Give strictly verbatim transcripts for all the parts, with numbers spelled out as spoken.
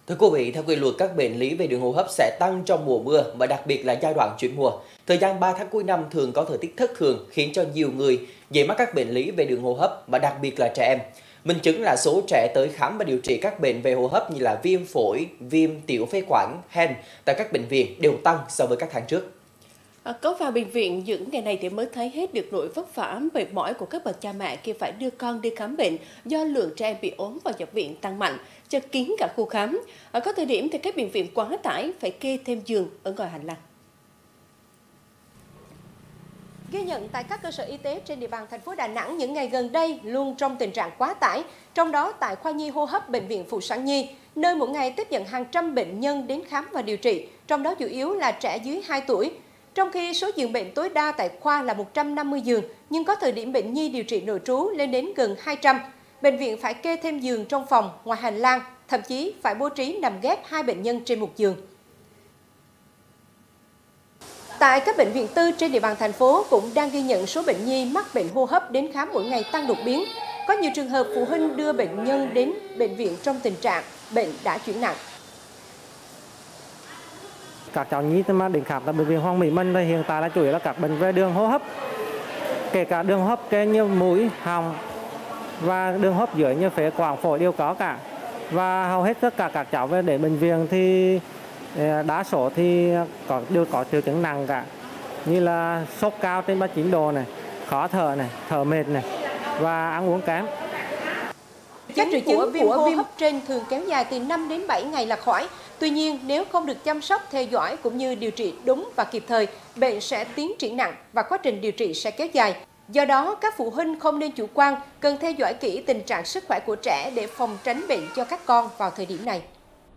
Thưa quý vị, theo quy luật các bệnh lý về đường hô hấp sẽ tăng trong mùa mưa và đặc biệt là giai đoạn chuyển mùa. Thời gian ba tháng cuối năm thường có thời tiết thất thường khiến cho nhiều người dễ mắc các bệnh lý về đường hô hấp và đặc biệt là trẻ em. Minh chứng là số trẻ tới khám và điều trị các bệnh về hô hấp như là viêm phổi, viêm tiểu phế quản, hen tại các bệnh viện đều tăng so với các tháng trước. À, có vào bệnh viện những ngày này thì mới thấy hết được nỗi vất vả mệt mỏi của các bậc cha mẹ khi phải đưa con đi khám bệnh do lượng trẻ em bị ốm và nhập viện tăng mạnh, chật kín cả khu khám. À, có thời điểm thì các bệnh viện quá tải phải kê thêm giường ở ngoài hành lang. Ghi nhận tại các cơ sở y tế trên địa bàn thành phố Đà Nẵng những ngày gần đây luôn trong tình trạng quá tải, trong đó tại khoa nhi hô hấp bệnh viện Phụ sản Nhi, nơi mỗi ngày tiếp nhận hàng trăm bệnh nhân đến khám và điều trị, trong đó chủ yếu là trẻ dưới hai tuổi. Trong khi số giường bệnh tối đa tại khoa là một trăm năm mươi giường, nhưng có thời điểm bệnh nhi điều trị nội trú lên đến gần hai trăm. Bệnh viện phải kê thêm giường trong phòng, ngoài hành lang, thậm chí phải bố trí nằm ghép hai bệnh nhân trên một giường. Tại các bệnh viện tư trên địa bàn thành phố cũng đang ghi nhận số bệnh nhi mắc bệnh hô hấp đến khám mỗi ngày tăng đột biến. Có nhiều trường hợp phụ huynh đưa bệnh nhân đến bệnh viện trong tình trạng bệnh đã chuyển nặng. Các cháu nhi mà đến khám tại bệnh viện Hoàng Mỹ Minh thì hiện tại là chủ yếu là các bệnh về đường hô hấp, kể cả đường hô hấp trên như mũi, họng và đường hô hấp dưới như phế quản, phổi đều có cả. Và hầu hết tất cả các cháu về đến bệnh viện thì đa số thì có đều có triệu chứng nặng cả, như là sốt cao trên ba mươi chín độ này, khó thở này, thở mệt này và ăn uống kém. Các triệu chứng của viêm hô hấp trên thường kéo dài từ năm đến bảy ngày là khỏi. Tuy nhiên, nếu không được chăm sóc, theo dõi cũng như điều trị đúng và kịp thời, bệnh sẽ tiến triển nặng và quá trình điều trị sẽ kéo dài. Do đó, các phụ huynh không nên chủ quan, cần theo dõi kỹ tình trạng sức khỏe của trẻ để phòng tránh bệnh cho các con vào thời điểm này.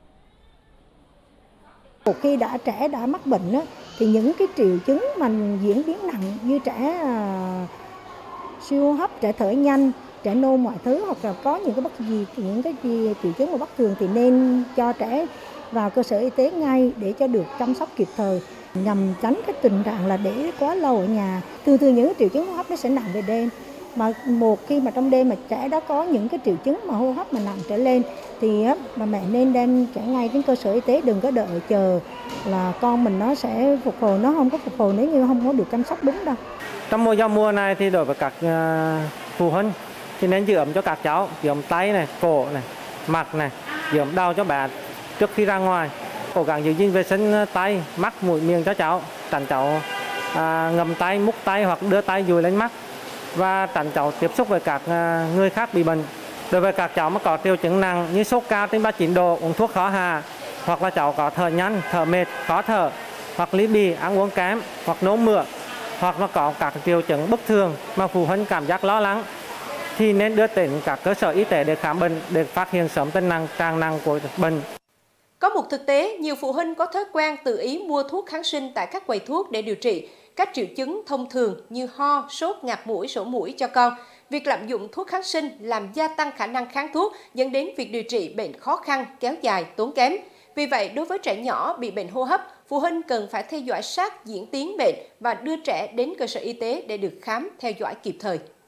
Một khi đã trẻ đã mắc bệnh thì những cái triệu chứng mà diễn biến nặng như trẻ à, siêu hô hấp, trẻ thở nhanh, trẻ nôn mọi thứ hoặc là có những cái bất gì những cái gì, triệu chứng mà bất thường thì nên cho trẻ vào cơ sở y tế ngay để cho được chăm sóc kịp thời, nhằm tránh cái tình trạng là để quá lâu ở nhà. Thường thường những triệu chứng hô hấp nó sẽ nặng về đêm, mà một khi mà trong đêm mà trẻ đã có những cái triệu chứng mà hô hấp mà nặng trở lên thì mà mẹ nên đem trẻ ngay đến cơ sở y tế, đừng có đợi chờ là con mình nó sẽ phục hồi, nó không có phục hồi nếu như không có được chăm sóc đúng đâu. Trong mùa giao mùa này thì đối với các uh, phụ huynh thì nên giữ ấm cho các cháu, giữ ấm tay này, cổ này, mặt này, giữ ấm đầu cho bé trước khi ra ngoài, cố gắng giữ gìn vệ sinh tay, mắt, mũi, miệng cho cháu, tránh cháu à, ngầm tay, múc tay hoặc đưa tay dùi lên mắt và tránh cháu tiếp xúc với các à, người khác bị bệnh. Đối với các cháu mà có triệu chứng nặng như sốt cao trên ba mươi chín độ, uống thuốc khó hạ, hoặc là cháu có thở nhanh, thở mệt, khó thở, hoặc ly bì, ăn uống kém, hoặc nôn mửa, hoặc là có các triệu chứng bất thường mà phụ huynh cảm giác lo lắng, thì nên đưa đến các cơ sở y tế để khám bệnh để phát hiện sớm tình trạng trạng nặng của bệnh. Có một thực tế, nhiều phụ huynh có thói quen tự ý mua thuốc kháng sinh tại các quầy thuốc để điều trị các triệu chứng thông thường như ho, sốt, ngạt mũi, sổ mũi cho con. Việc lạm dụng thuốc kháng sinh làm gia tăng khả năng kháng thuốc, dẫn đến việc điều trị bệnh khó khăn, kéo dài, tốn kém. Vì vậy, đối với trẻ nhỏ bị bệnh hô hấp, phụ huynh cần phải theo dõi sát diễn tiến bệnh và đưa trẻ đến cơ sở y tế để được khám, theo dõi kịp thời.